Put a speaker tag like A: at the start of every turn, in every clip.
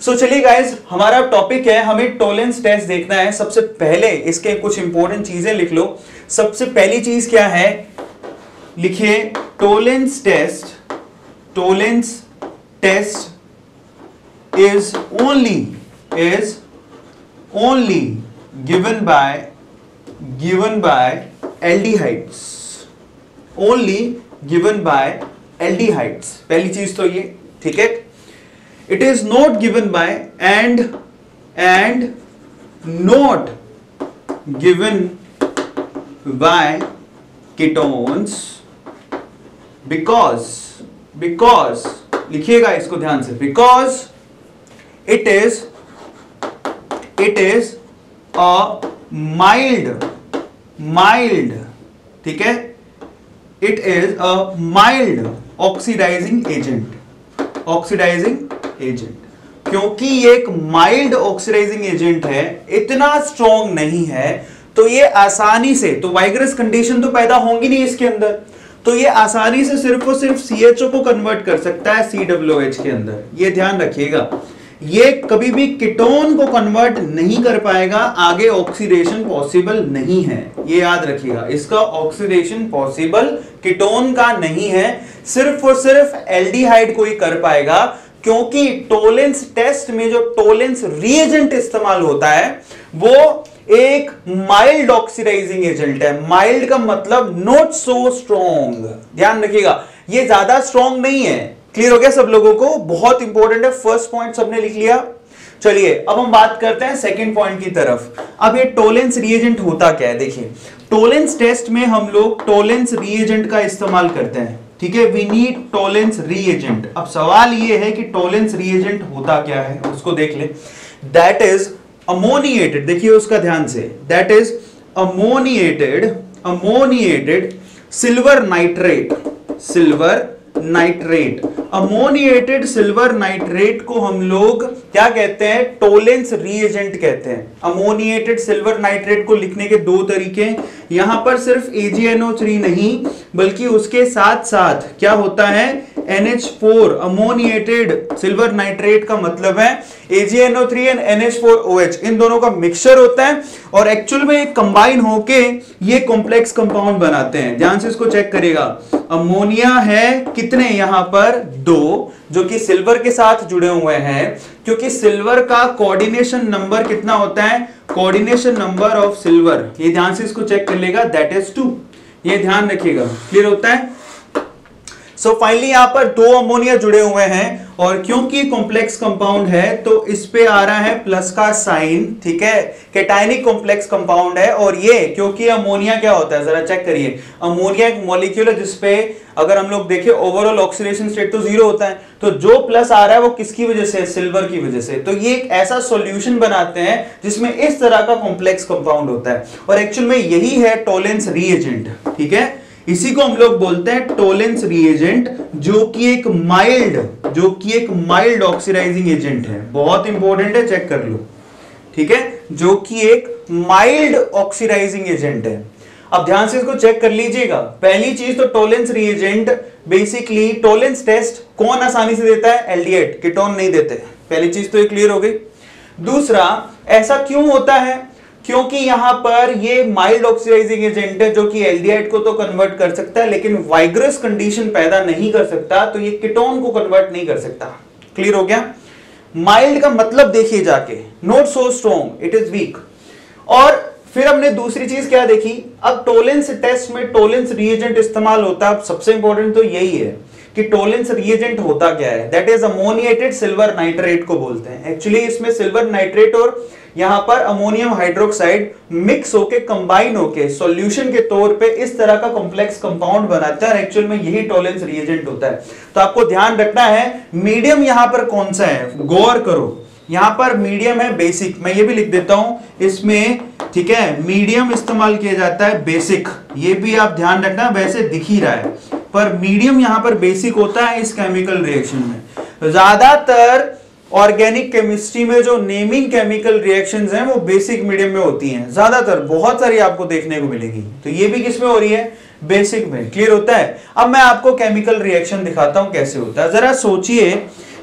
A: सो चलिए गाइस, हमारा टॉपिक है, हमें टोलेंस टेस्ट देखना है। सबसे पहले इसके कुछ इंपॉर्टेंट चीजें लिख लो। सबसे पहली चीज क्या है, लिखिए Tollens test. Tollens test is only given by aldehydes. Only given by aldehydes, पहली चीज तो ये, ठीक है। It is not given by and not given by ketones because लिखिएगा इसको ध्यान से, because it is a mild, ठीक है, it is a mild oxidizing agent. क्योंकि ये एक माइल्ड ऑक्सीडाइजिंग एजेंट है, इतना स्ट्रॉन्ग नहीं है, तो ये आसानी से, तो वाइग्रस कंडीशन तो पैदा होंगी नहीं इसके अंदर, तो ये आसानी से सिर्फ और सिर्फ CHO को कन्वर्ट कर सकता है COOH के अंदर। ये ध्यान रखिएगा, ये कभी भी कीटोन को कन्वर्ट नहीं कर पाएगा, आगे ऑक्सीडेशन पॉसिबल नहीं है, ये याद रखिएगा। इसका ऑक्सीडेशन पॉसिबल कीटोन का नहीं है, सिर्फ और सिर्फ एल्डिहाइड को ही कर पाएगा। क्योंकि टोलेंस टेस्ट में जो टोलेंस रिएजेंट इस्तेमाल होता है वो एक माइल्ड ऑक्सीडाइजिंग एजेंट है। माइल्ड का मतलब नॉट सो स्ट्रॉन्ग, ध्यान रखिएगा, ये ज्यादा स्ट्रॉन्ग नहीं है। क्लियर हो गया सब लोगों को? बहुत इंपॉर्टेंट है, फर्स्ट पॉइंट सबने लिख लिया। चलिए अब हम बात करते हैं सेकंड पॉइंट की तरफ। अब ये टोलेंस रिएजेंट होता क्या है, देखिए टोलेंस टेस्ट में हम लोग टोलेंस रिएजेंट का इस्तेमाल करते हैं, ठीक है। We need Tollens reagent. अब सवाल ये है कि टोलेंस रिएजेंट होता क्या है, उसको देख ले। दैट इज अमोनिएटेड, देखिए उसका ध्यान से, that is ammoniated silver nitrate. Ammoniated silver nitrate को हम लोग क्या कहते हैं, टोलेंस रिएजेंट कहते हैं। अमोनिएटेड सिल्वर नाइट्रेट को लिखने के दो तरीके, यहां पर सिर्फ AgNO3 नहीं बल्कि उसके साथ साथ क्या होता है, NH4। अमोनिएटेड सिल्वर नाइट्रेट का मतलब है AgNO3 एंड NH4OH, इन दोनों का मिक्सचर होता है और एक्चुअल में कंबाइन होके ये कॉम्प्लेक्स कंपाउंड बनाते हैं। ध्यान से इसको चेक करिएगा, अमोनिया है कितने, यहां पर 2 जो कि सिल्वर के साथ जुड़े हुए हैं, क्योंकि सिल्वर का कोऑर्डिनेशन नंबर कितना होता है, कोऑर्डिनेशन नंबर ऑफ सिल्वर, ये ध्यान से इसको चेक कर लेगा, दैट इज 2, ये ध्यान रखिएगा। क्लियर होता है? सो फाइनली यहां पर 2 अमोनिया जुड़े हुए हैं और क्योंकि कॉम्प्लेक्स कंपाउंड है तो इस पे आ रहा है प्लस का साइन, ठीक है, कैटायनिक कॉम्प्लेक्स कंपाउंड है। और ये क्योंकि अमोनिया क्या होता है, जरा चेक करिए, अमोनिया एक मॉलिक्यूल है जिसपे अगर हम लोग देखें ओवरऑल ऑक्सीडेशन स्टेट तो 0 होता है, तो जो प्लस आ रहा है वो किसकी वजह से, सिल्वर की वजह से। तो ये एक ऐसा सॉल्यूशन बनाते हैं जिसमें इस तरह का कॉम्प्लेक्स कंपाउंड होता है और एक्चुअल में यही है टोलेंस रिएजेंट, ठीक है। इसी को हम लोग बोलते हैं टोलेंस रिएजेंट, जो कि एक माइल्ड ऑक्सीडाइजिंग एजेंट है। बहुत इंपॉर्टेंट है, चेक कर लो, ठीक है, जो कि एक माइल्ड ऑक्सीडाइजिंग एजेंट है। अब ध्यान से इसको चेक कर लीजिएगा। पहली चीज तो Tollens reagent, basically Tollens test कौन आसानी से देता है, एल्डिहाइड, कीटोन नहीं देते। पहली चीज तो ये क्लियर हो गई। दूसरा, ऐसा क्यों होता है, क्योंकि यहां पर ये माइल्ड ऑक्सीडाइजिंग एजेंट है जो कि एल्डिहाइड को तो कन्वर्ट कर सकता है लेकिन वाइग्रस कंडीशन पैदा नहीं कर सकता, तो ये कीटोन को कन्वर्ट नहीं कर सकता। क्लियर हो गया? माइल्ड का मतलब देखिए जाके, not so strong, it is weak. और फिर हमने दूसरी चीज क्या देखी, अब टोलेंस टेस्ट में टोलेंस रिएजेंट इस्तेमाल होता है। सबसे इंपॉर्टेंट तो यही है कि टोलेंस रिएजेंट होता क्या है, that is ammoniated silver nitrate को बोलते हैं। एक्चुअली इसमें सिल्वर नाइट्रेट और यहां पर अमोनियम हाइड्रोक्साइड मिक्स होके कंबाइन होके सॉल्यूशन के तौर पे इस तरह का कॉम्प्लेक्स कंपाउंड बनाता है। एक्चुअल में यही टोलेंस रिएजेंट होता है। तो आपको ध्यान रखना है मीडियम यहां पर कौन सा है, गौर करो, यहां पर मीडियम है बेसिक, मैं ये भी लिख देता हूं इसमें, ठीक है, मीडियम इस्तेमाल किया जाता है बेसिक, ये भी आप ध्यान रखना, वैसे दिख ही रहा है पर मीडियम यहां पर बेसिक होता है इस केमिकल रिएक्शन में। ज्यादातर ऑर्गेनिक केमिस्ट्री में जो नेमिंग केमिकल रिएक्शंस हैं वो बेसिक मीडियम में होती हैं, ज्यादातर, बहुत सारी आपको देखने को मिलेगी। तो ये भी किसमें हो रही है, बेसिक में। क्लियर होता है? अब मैं आपको केमिकल रिएक्शन दिखाता हूं कैसे होता है। जरा सोचिए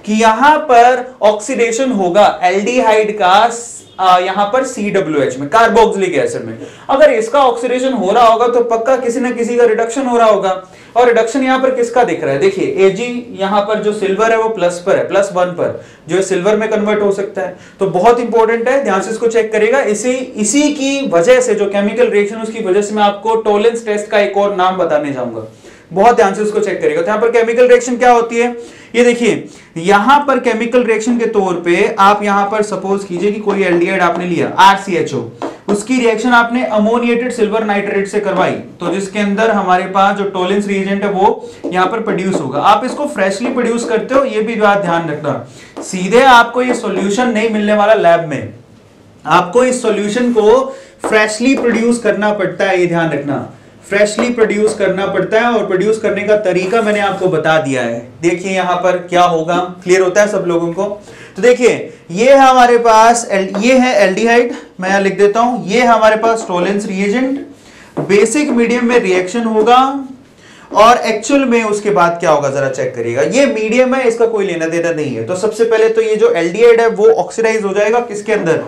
A: कि यहां पर ऑक्सीडेशन होगा एल्डिहाइड का यहां पर COH में, कार्बोक्सिलिक एसिड में। अगर इसका ऑक्सीडेशन हो रहा होगा तो पक्का किसी ना किसी का रिडक्शन हो रहा होगा। और रिडक्शन यहां पर किसका दिख रहा है, देखिए Ag यहां पर जो सिल्वर है वो प्लस पर है, +1 पर, जो सिल्वर में कन्वर्ट हो सकता है। तो बहुत इंपॉर्टेंट है, ध्यान से इसको चेक करेगा। इसी की वजह से जो केमिकल रिएक्शन उसकी वजह से मैं आपको टोलेंस टेस्ट का एक और नाम बताने जाऊंगा, बहुत ध्यान से उसको चेक करेगा। तो यहां पर केमिकल रिएक्शन क्या होती है, ये देखिए यहां पर केमिकल रिएक्शन के तौर पे आप यहां पर सपोज कीजिए कि कोई एल्डिहाइड आपने लिया RCHO, उसकी रिएक्शन आपने अमोनिएटेड सिल्वर नाइट्रेट से करवाई, तो जिसके अंदर हमारे पास जो टोलेंस रिएजेंट है वो यहां पर प्रोड्यूस होगा। आप इसको फ्रेशली प्रोड्यूस करते हो, ये भी बात ध्यान रखना, सीधे आपको ये सॉल्यूशन नहीं मिलने वाला लैब में, आपको इस सॉल्यूशन को फ्रेशली प्रोड्यूस करना पड़ता है, ये ध्यान रखना, फ्रेशली प्रोड्यूस करना पड़ता है। और प्रोड्यूस करने का तरीका मैंने आपको बता दिया है। देखिए यहां पर क्या होगा, क्लियर होता है सब लोगों को। तो देखिए ये है हमारे पास ये है एल्डिहाइड, मैं यहां लिख देता हूं, ये है हमारे पास टोलेंस रिएजेंट, बेसिक मीडियम में रिएक्शन होगा और एक्चुअल में उसके बाद क्या होगा जरा चेक करिएगा। ये मीडियम है, इसका कोई लेना देना नहीं है। तो सबसे पहले तो ये जो एल्डिहाइड है वो ऑक्सीडाइज हो जाएगा किसके अंदर,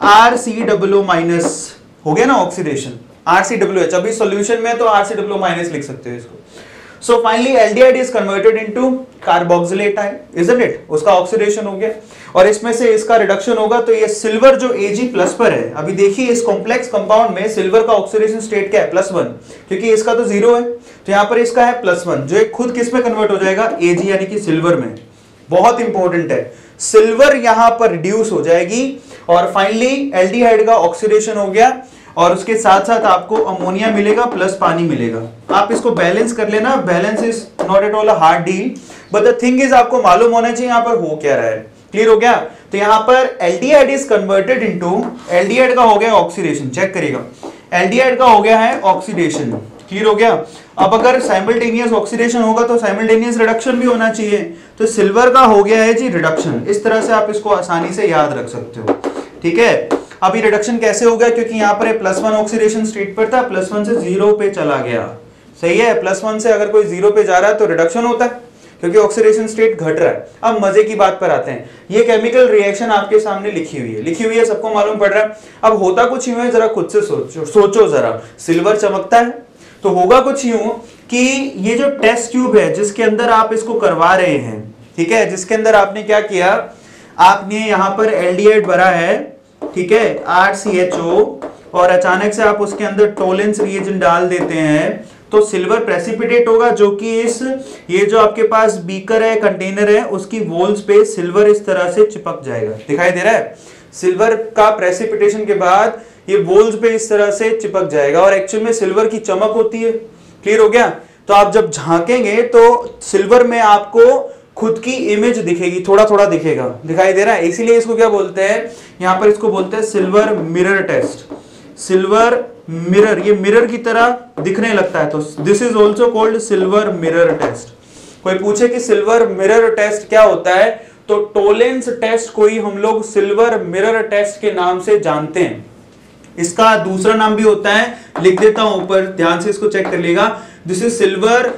A: RCOO- हो गया ना ऑक्सीडेशन, RCOH, अभी सॉल्यूशन में तो RCOO- लिख सकते हो इसको। So finally aldehyde is converted into carboxylate ion, isn't it, उसका ऑक्सीडेशन हो गया और इसमें से इसका रिडक्शन होगा। तो ये सिल्वर जो Ag प्लस पर है, अभी देखिए इस कॉम्प्लेक्स कंपाउंड में सिल्वर का ऑक्सीडेशन स्टेट क्या है, +1, क्योंकि इसका तो 0 है, तो यहां पर इसका है +1, जो एक खुद किस में कन्वर्ट हो जाएगा, Ag यानी कि सिल्वर में। बहुत इंपॉर्टेंट है, सिल्वर यहां पर रिड्यूस हो जाएगी और फाइनली एल्डिहाइड का ऑक्सीडेशन हो गया और उसके साथ साथ आपको अमोनिया मिलेगा प्लस पानी मिलेगा। आप इसको बैलेंस कर लेना, balance is not at all a hard deal, but the thing is आपको मालूम होना चाहिए यहां पर हो क्या रहा है। क्लियर हो गया। तो यहां पर aldehyde is converted into, aldehyde का हो गया ऑक्सीडेशन, चेक करिएगा, एल्डिहाइड का हो गया है ऑक्सीडेशन। क्लियर हो गया। अब अगर साइमल्टेनियस ऑक्सीडेशन होगा तो साइमल्टेनियस रिडक्शन भी होना चाहिए, तो सिल्वर का हो गया है जी रिडक्शन। इस तरह से आप इसको आसानी से याद रख सकते हो, ठीक है। अभी रिडक्शन कैसे हो गया, क्योंकि यहाँ पर +1 ऑक्सीडेशन स्टेट पर था, +1 से 0 पे चला गया, सही है। +1 से अगर कोई 0 पे जा रहा है तो रिडक्शन होता है, क्योंकि ऑक्सीडेशन स्टेट घट रहा है। अब मजे की बात पर आते हैं, ये केमिकल रिएक्शन आपके सामने लिखी हुई है, सबको मालूम पड़ रहा है। अब होता कुछ यूं है, जरा खुद से सोचो जरा, सिल्वर चमकता है तो होगा कुछ यूं कि ये जो टेस्ट ट्यूब है जिसके अंदर आप इसको करवा रहे हैं, ठीक है, जिसके अंदर आपने क्या किया, आपने यहां पर एल्डिहाइड भरा है, ठीक है, RCHO, और अचानक से आप उसके अंदर टोलेंस रिएजेंट डाल देते हैं तो सिल्वर प्रेसिपिटेट होगा, जो कि ये जो आपके पास बीकर है, कंटेनर है, उसकी वॉल्स पे सिल्वर इस तरह से चिपक जाएगा, दिखाई दे रहा है। सिल्वर का प्रेसिपिटेशन के बाद ये वॉल्स पे इस तरह से चिपक जाएगा और एक्चुअल में सिल्वर की चमक होती है। क्लियर हो गया। तो आप जब झांकेंगे तो सिल्वर में आपको खुद की इमेज दिखेगी, थोड़ा थोड़ा दिखेगा, दिखाई दे रहा है। इसीलिए इसको क्या बोलते हैं, यहां पर इसको बोलते हैं silver mirror test. Silver mirror, ये मिरर की तरह दिखने लगता है, तो this is also called silver mirror test. कोई पूछे कि सिल्वर मिरर टेस्ट क्या होता है, तो टोलेंस टेस्ट को ही हम लोग सिल्वर मिरर टेस्ट के नाम से जानते हैं। इसका दूसरा नाम भी होता है, लिख देता हूं ऊपर, ध्यान से इसको चेक कर लीजिएगा। This is silver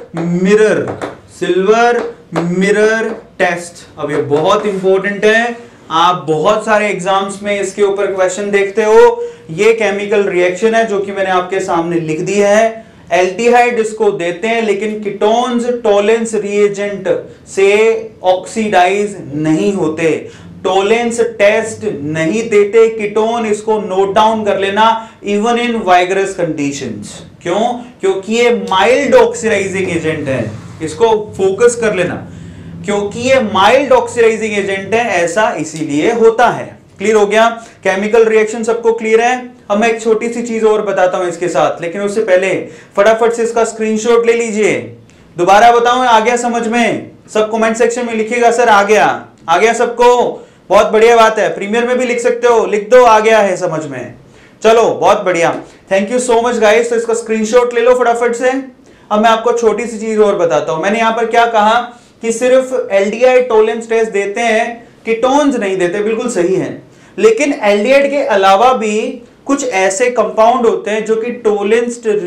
A: mirror test. अब ये बहुत इंपॉर्टेंट है, आप बहुत सारे एग्जाम्स में इसके ऊपर क्वेश्चन देखते हो। ये केमिकल रिएक्शन है जो कि मैंने आपके सामने लिख दी है। एल्डिहाइड इसको देते हैं, लेकिन कीटोन्स टोलेंस रिएजेंट से ऑक्सीडाइज नहीं होते, टोलेंस टेस्ट नहीं देते कीटोन। इसको नोट डाउन कर लेना, इवन इन वाइगरस कंडीशंस। क्यों? क्योंकि ये माइल्ड ऑक्सीडाइजिंग एजेंट है, इसको फोकस कर लेना, क्योंकि ये माइल्ड ऑक्सीडाइजिंग एजेंट है, ऐसा इसीलिए होता है। क्लियर हो गया। केमिकल रिएक्शन सबको क्लियर है। अब मैं एक छोटी सी चीज और बताता हूं इसके साथ, लेकिन उससे पहले फटाफट से इसका स्क्रीनशॉट ले लीजिए। दोबारा बताऊं, आ गया समझ में? सब कमेंट सेक्शन में लिखिएगा सर आ गया सबको, बहुत बढ़िया बात है। प्रीमियर में भी लिख सकते हो, लिख दो आ गया है समझ में। चलो बहुत बढ़िया, thank you so much guys. तो इसका स्क्रीनशॉट ले लो फटाफट से। अब मैं आपको छोटी सी चीज और बताता हूं। मैंने यहां पर क्या कहा कि सिर्फ एल्डिहाइड टोलेंस टेस्ट देते हैं, कीटोन्स नहीं देते, बिल्कुल सही है। लेकिन एल्डिहाइड के अलावा भी कुछ ऐसे कंपाउंड होते हैं जो कि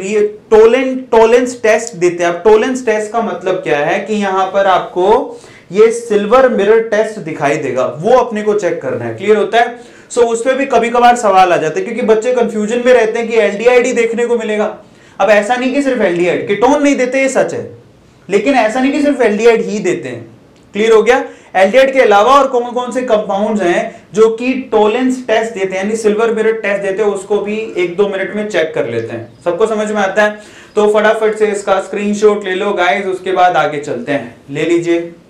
A: टोलेंस टेस्ट देते हैं। अब टोलेंस टेस्ट का मतलब क्या है कि यहां पर आपको ये सिल्वर मिरर टेस्ट दिखाई देगा, वो अपने को चेक करना है। क्लियर होता है? सो उस पर भी कभी कभार सवाल आ जाते हैं, क्योंकि बच्चे कंफ्यूजन में रहते हैं कि एल्डिहाइड देखने को मिलेगा। अब ऐसा नहीं कि सिर्फ एल्डिहाइड, कीटोन नहीं देते, ये सच है, लेकिन ऐसा नहीं कि सिर्फ एल्डिहाइड ही देते हैं। क्लियर हो गया? एल्डिहाइड के अलावा और कौन कौन से कंपाउंड्स हैं जो कि टोलेंस टेस्ट देते हैं, यानी सिल्वर मिरर टेस्ट देते हैं, उसको भी 1-2 मिनट में चेक कर लेते हैं। सबको समझ में आता है? तो फटाफट से इसका स्क्रीनशॉट ले लो गाइस, उसके बाद आगे चलते हैं। ले लीजिए।